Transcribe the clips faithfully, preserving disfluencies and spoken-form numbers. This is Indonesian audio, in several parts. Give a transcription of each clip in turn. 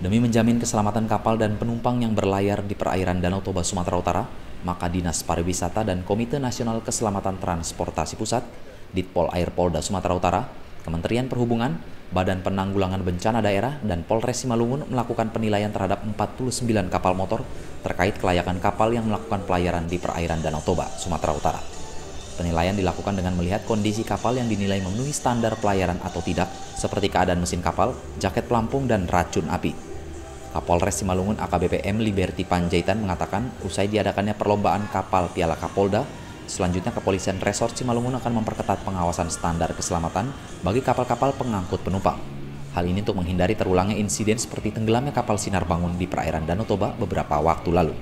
Demi menjamin keselamatan kapal dan penumpang yang berlayar di perairan Danau Toba, Sumatera Utara, maka Dinas Pariwisata dan Komite Nasional Keselamatan Transportasi Pusat, Ditpol Air Polda Sumatera Utara, Kementerian Perhubungan, Badan Penanggulangan Bencana Daerah, dan Polres Simalungun melakukan penilaian terhadap empat puluh sembilan kapal motor terkait kelayakan kapal yang melakukan pelayaran di perairan Danau Toba, Sumatera Utara. Penilaian dilakukan dengan melihat kondisi kapal yang dinilai memenuhi standar pelayaran atau tidak, seperti keadaan mesin kapal, jaket pelampung, dan racun api. Kapolres Simalungun A K B P M Liberty Panjaitan mengatakan, usai diadakannya perlombaan kapal Piala Kapolda, selanjutnya Kepolisian Resort Simalungun akan memperketat pengawasan standar keselamatan bagi kapal-kapal pengangkut penumpang. Hal ini untuk menghindari terulangnya insiden seperti tenggelamnya kapal Sinar Bangun di perairan Danau Toba beberapa waktu lalu.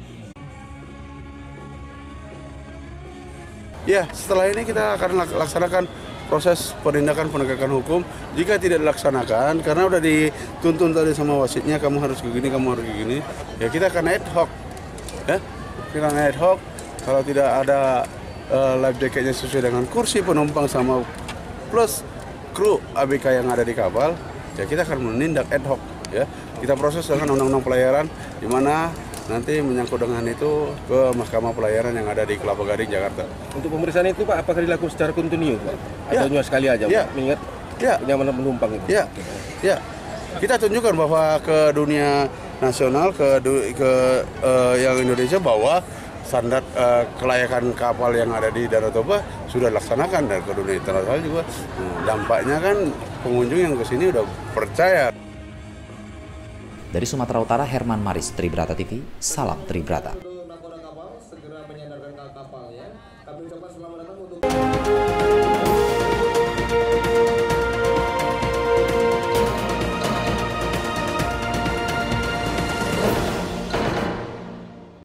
Ya, setelah ini kita akan laksanakan proses penindakan penegakan hukum. Jika tidak dilaksanakan, karena udah dituntun tadi sama wasitnya, kamu harus begini, kamu harus begini, ya kita akan ad hoc. Ya, kita akan ad hoc. Kalau tidak ada uh, life jacketnya sesuai dengan kursi penumpang sama plus kru A B K yang ada di kapal, ya kita akan menindak ad hoc. Ya, kita proses dengan undang-undang pelayaran, di mana nanti menyangkut dengan itu ke Mahkamah Pelayaran yang ada di Kelapa Gading, Jakarta. Untuk pemeriksaan itu Pak, apakah dilakukan secara kontinu Pak? Atau Ya. cuma sekali aja Ya. Pak? Mengingat Ya. kenyamanan penumpang itu? Ya, ya. Kita tunjukkan bahwa ke dunia nasional, ke, ke uh, yang Indonesia, bahwa standar uh, kelayakan kapal yang ada di Danau Toba sudah dilaksanakan, dan ke dunia internasional juga. Hmm, dampaknya kan pengunjung yang ke sini udah percaya. Dari Sumatera Utara, Herman Maris, Tribrata T V, salam Tribrata.